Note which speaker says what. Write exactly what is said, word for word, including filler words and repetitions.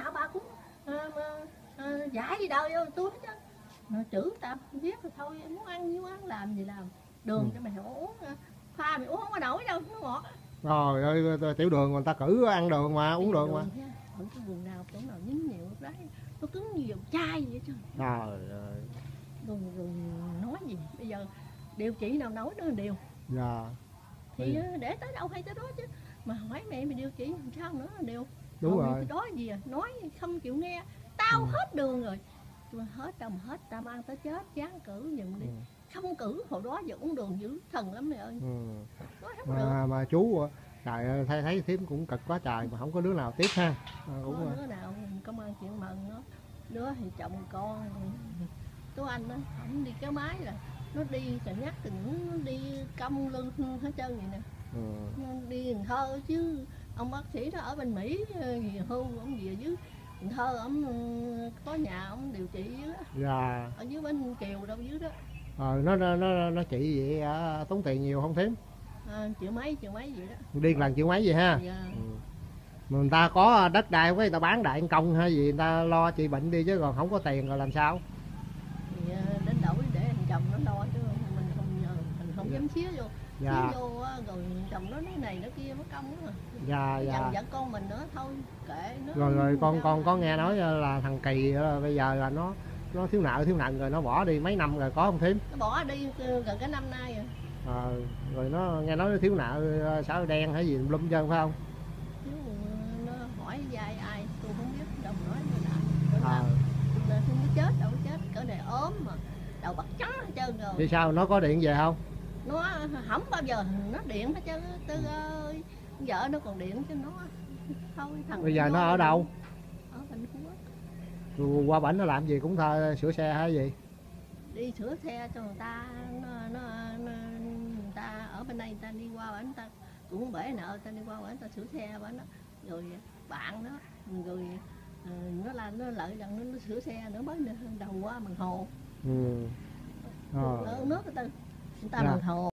Speaker 1: nào bà cũng à, à, giải gì đâu vô tôi hết trơn. Nó chữ ta viết rồi thôi, muốn ăn nhiêu ăn, làm gì làm. Đường ừ. cho mày uống, pha mày uống không có nổi đâu, nó ngọt.
Speaker 2: Rồi ơi, tiểu đường người ta cử ăn đường mà, uống đường, đường mà.
Speaker 1: Ở cái vùng nào chỗ nào dính nhiều lúc đấy, nó cứng như dầu chai vậy chứ.
Speaker 2: Trời ơi.
Speaker 1: Rồi, rồi nói gì, bây giờ điều trị nào nói nữa điều.
Speaker 2: Dạ.
Speaker 1: Thì để tới đâu hay tới đó chứ. Mà hỏi mẹ mày điều trị làm sao nữa đều.
Speaker 2: Đúng rồi. rồi.
Speaker 1: Đó gì à, nói không chịu nghe. Tao ừ. hết đường rồi. Mà hết đâu mà hết, tao mang tới chết, chán cử giùm đi. Ừ. Không cử, hồi đó giờ uống đường dữ thần lắm mày ơi. Ừ. Nói không
Speaker 2: mà,
Speaker 1: được.
Speaker 2: mà chú, trời thấy thấy thím cũng cực quá trời mà không có đứa nào tiếp ha. À, cũng
Speaker 1: có đứa nào công an chuyện mừng nó. Đứa thì chồng con. Tú Anh đó, ổng đi cái máy là nó đi cả nhắc từ nó đi cong lưng hết trơn vậy nè. Ừ. Nó đi Cần Thơ chứ ông bác sĩ đó ở bên Mỹ gì hưu ông về dưới Cần Thơ, ông có nhà ông điều trị dưới đó. Dạ. Ở dưới bên Kiều đâu dưới đó.
Speaker 2: Ờ nó nó nó, nó trị vậy à, tốn tiền nhiều không thím?
Speaker 1: À, triệu mấy triệu mấy vậy đó.
Speaker 2: Đi lần triệu mấy vậy ha. Dạ. Ừ. Mà người ta có đất đai với người ta bán đại công hay gì người ta lo trị bệnh đi chứ còn không có tiền rồi làm sao?
Speaker 1: Thì đến đổi để thằng chồng nó lo chứ mình không mình không dám xía vô. Dạ. Xía vô rồi chồng nó nói này nó kia mất công đó.
Speaker 2: Dạ dạ.
Speaker 1: Dần vợ con mình nữa thôi kệ nó.
Speaker 2: Rồi rồi con con có nghe nói là thằng Kỳ bây giờ là nó nó thiếu nợ thiếu nợ rồi nó bỏ đi mấy năm rồi có không thím?
Speaker 1: Nó bỏ đi gần cái năm nay rồi. À,
Speaker 2: rồi nó nghe nói nó thiếu nợ sao đen hay gì lum chân phải không?
Speaker 1: Nó hỏi dài ai tôi không biết, đồng nói nó đã. À. Nó chết đâu chết cỡ này ốm mà đầu bạc trắng hết trơn rồi.
Speaker 2: Thì sao nó có điện về không?
Speaker 1: Nó không bao giờ nó điện hết trơn. Tư ơi, vợ nó còn điện cho nó thôi. Thằng
Speaker 2: bây giờ nó ở đâu?
Speaker 1: Ở Bình Phú.
Speaker 2: Qua bển nó làm gì cũng thôi, sửa xe hay gì?
Speaker 1: Đi sửa xe cho người ta, nó, nó, nó người ta ở bên đây người ta đi qua bển người ta cũng bể nợ, người ta đi qua bển người ta sửa xe bển đó. Rồi bạn đó rồi nó là nó lợi rằng nó, nó sửa xe nữa mới đầu qua bằng hồ. Ừ. Ờ. Nước người ta người ta dạ. bằng hồ.